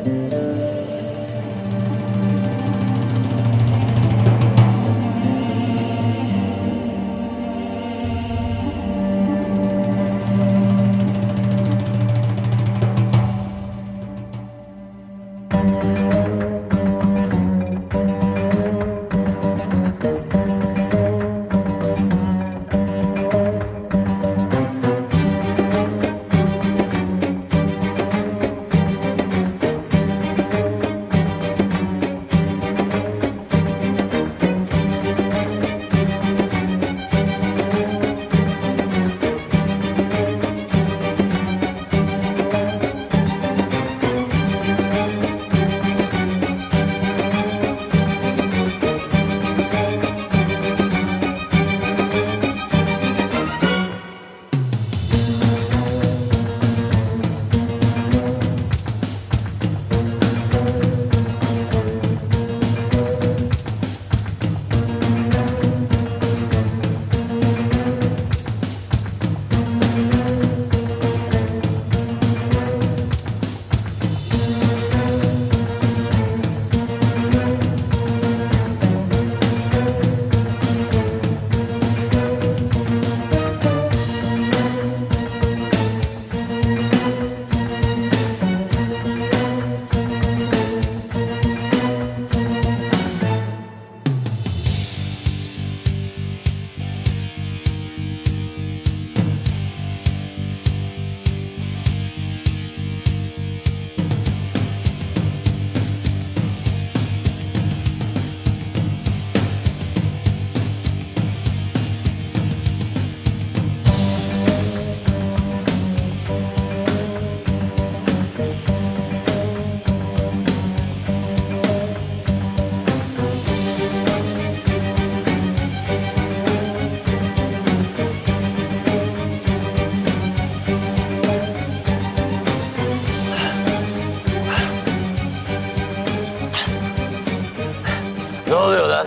Ne oluyor lan?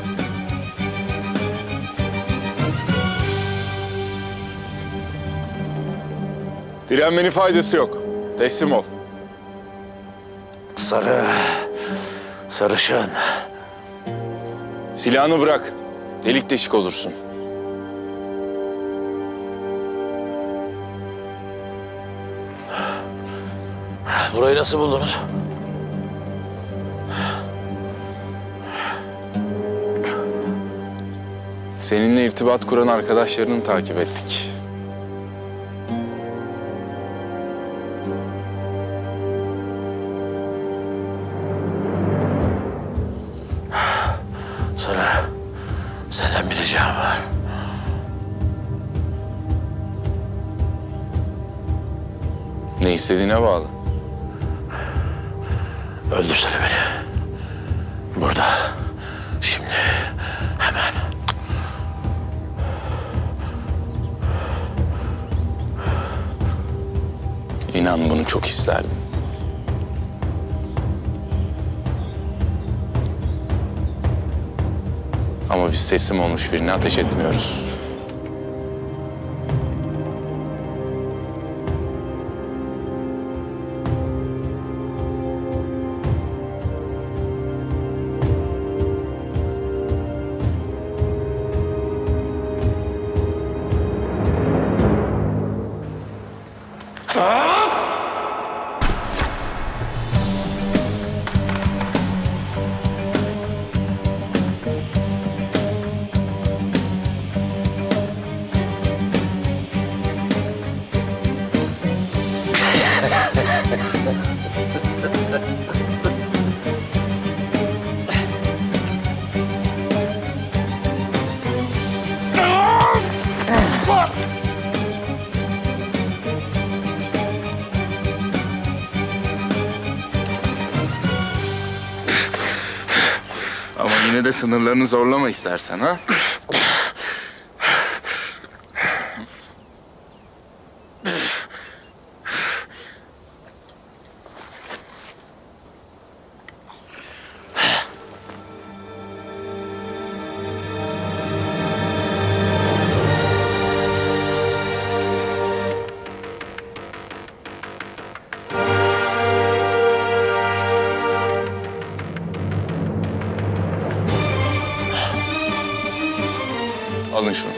Direnmenin faydası yok. Teslim ol. Sarışın. Silahını bırak. Delik deşik olursun. Burayı nasıl buldunuz? Seninle irtibat kuran arkadaşlarını takip ettik. Sarı, senden bir ricam var. Ne istediğine bağlı. Öldürsene beni. Burada. Şimdi. Hemen. İnan bunu çok isterdim. Ama biz teslim olmuş birine ateş etmiyoruz. Ama yine de sınırlarını zorlama istersen ha. Alın şunu.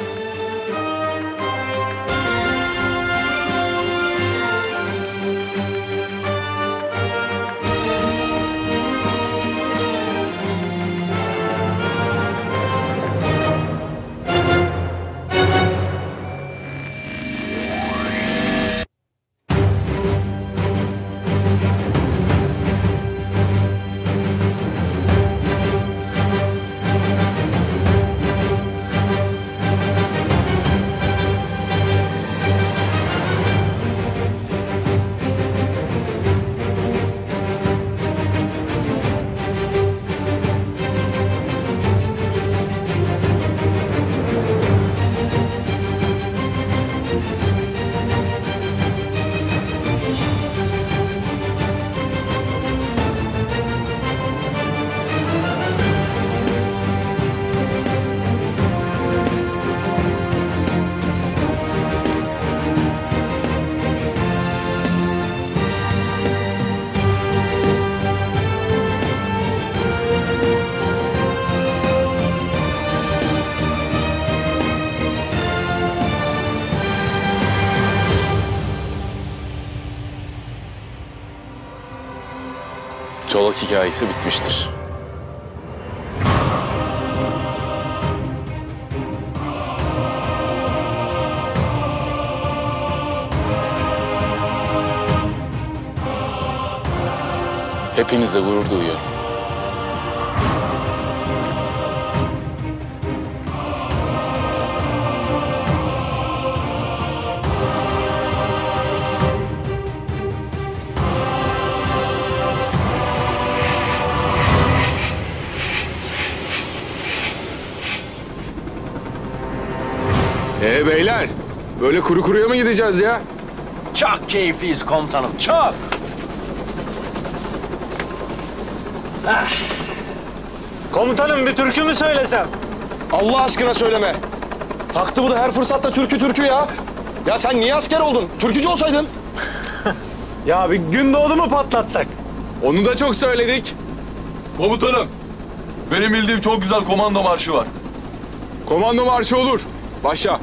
Çolak hikayesi bitmiştir. Hepinize gurur duyuyorum. Beyler, böyle kuru kuruya mı gideceğiz ya? Çok keyifliyiz komutanım, çok. Komutanım bir türkü mü söylesem? Allah aşkına söyleme. Taktı bu da her fırsatta türkü ya. Ya sen niye asker oldun? Türkücü olsaydın. Ya bir Gündoğdu mu patlatsak? Onu da çok söyledik. Komutanım, benim bildiğim çok güzel komando marşı var. Komando marşı olur. Başla.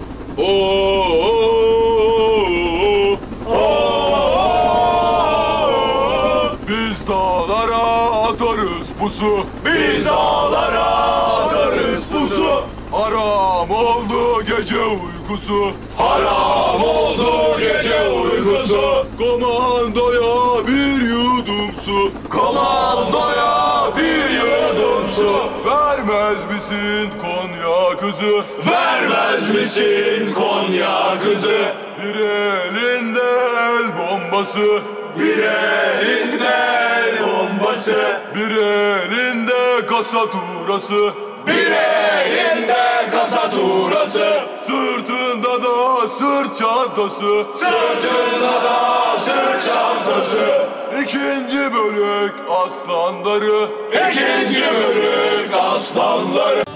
Biz dağlara atarız pusu. Biz dağlara atarız pusu. Haram oldu gece uykusu. Haram oldu gece uykusu. Komandoya bir yudum su. Komandoya bir yudum su. Vermez misin Konya kızı? Vermez misin Konya kızı? Bir elinde el bombası. Bir elinde el bombası. Bir elinde kasa turası. Bir elinde kasa turası. Sırtında da sırt çantası. Sırtında da sırt çantası. İkinci bölük aslanları. İkinci bölük aslanları.